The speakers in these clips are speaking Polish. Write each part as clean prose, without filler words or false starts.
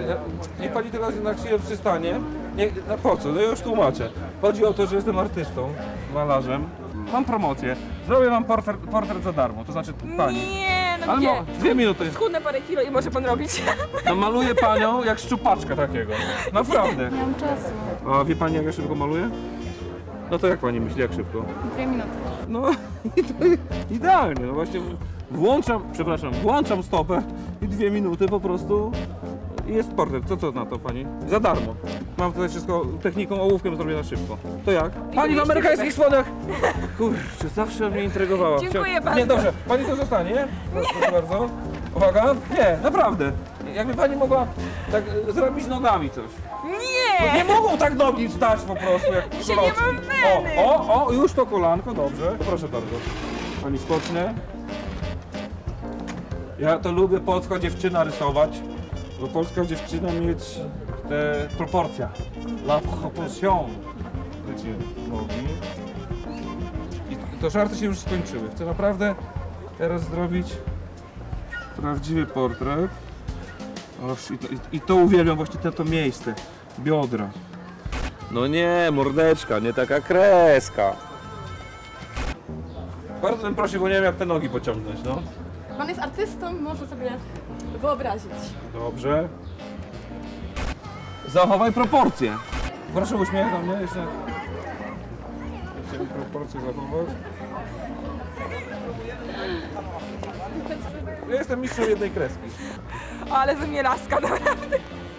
Niech pani teraz na chwilę przystanie. Nie, no po co? No ja już tłumaczę. Chodzi o to, że jestem artystą, malarzem. Mam promocję. Zrobię wam portret za darmo, to znaczy pani. Nie, no Ale nie. no, 2 minuty. Schudnę parę kilo i może pan robić. No maluję panią jak szczupaczka takiego. Naprawdę. Nie mam czasu. A wie pani jak ja szybko maluję? No to jak pani myśli, jak szybko? 2 minuty. No i to idealnie. No właśnie włączam stopę i 2 minuty po prostu i jest portret. Co na to pani? Za darmo. Mam tutaj wszystko techniką, ołówkiem zrobione szybko. To jak? Pani w amerykańskich spodniach! Kurczę, zawsze mnie intrygowała. Dziękuję bardzo. Nie, dobrze. Pani to zostanie? Proszę bardzo. Uwaga. Nie, naprawdę. Jakby pani mogła tak zrobić nogami coś. Nie! Nie mogą tak nogi stać po prostu jak Dzisiaj nie mam weny. O, już to kolanko, dobrze. Proszę bardzo. Pani spocznie. Ja to lubię polska dziewczyna rysować, bo polska dziewczyna mieć te proporcje. La proportion. Wiecie, nogi. I to żarty się już skończyły. Chcę naprawdę teraz zrobić prawdziwy portret. I to uwielbiam właśnie to miejsce. Biodra. No nie, mordeczka, nie taka kreska. Bardzo bym prosił, bo nie wiem jak te nogi pociągnąć, no. Pan jest artystą, może sobie wyobrazić. Dobrze. Zachowaj proporcje. Proszę uśmiech do mnie jeszcze. Chciałem proporcje zachować. Ja jestem mistrzem jednej kreski. O, ale ze mnie laska, naprawdę.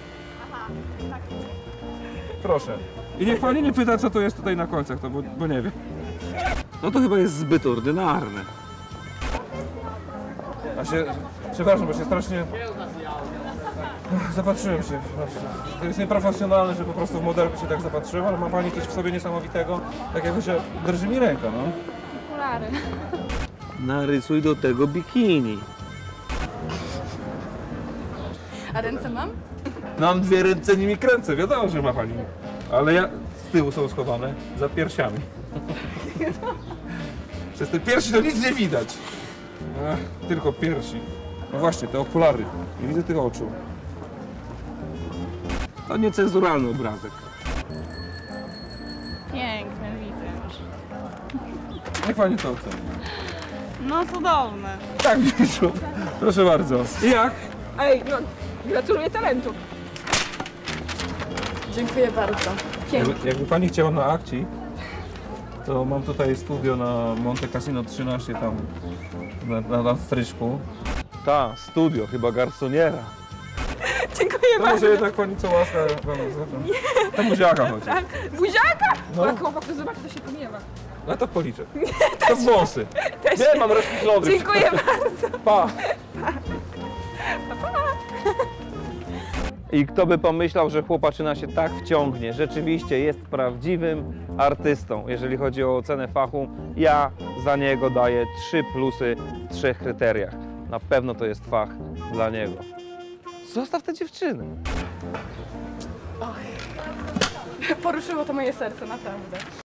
Proszę. I niech pani nie pyta, co to jest tutaj na końcach, to bo nie wiem. No to chyba jest zbyt ordynarne. Przepraszam, bo się strasznie... Zapatrzyłem się. To jest nieprofesjonalne, że po prostu w modelku się tak zapatrzyłem, ale ma pani coś w sobie niesamowitego, tak jakby się drży mi ręka, no. Okulary. Narysuj do tego bikini. A ręce mam? Mam 2 ręce, nimi kręcę, wiadomo, że ma pani. Ale z tyłu są schowane, za piersiami. Przez te piersi to nic nie widać. Tylko piersi. No właśnie, te okulary. Nie widzę tych oczu. To niecenzuralny obrazek. Piękne, widzę już. Niech pani to oceni. No cudowne. Tak, Misiu. Proszę bardzo. I jak? Ej, no, gratuluję talentu. Dziękuję bardzo. Pięknie. Jakby pani chciała na akcji, to mam tutaj studio na Monte Cassino 13 tam na stryżku. Ta, studio, chyba garsoniera. Dziękuję To bardzo. może jednak pani co łaska to buziaka chodzi. Tak? Buziaka? No. No. Chłopak, to zobacz, to się pomiewa. No to policzę. To włosy. Też Nie, mam rozpislony. Dziękuję bardzo. Pa. I kto by pomyślał, że chłopaczyna się tak wciągnie. Rzeczywiście jest prawdziwym artystą. Jeżeli chodzi o ocenę fachu, ja za niego daję 3 plusy w 3 kryteriach. Na pewno to jest fach dla niego. Zostaw tę dziewczynę. Poruszyło to moje serce, naprawdę.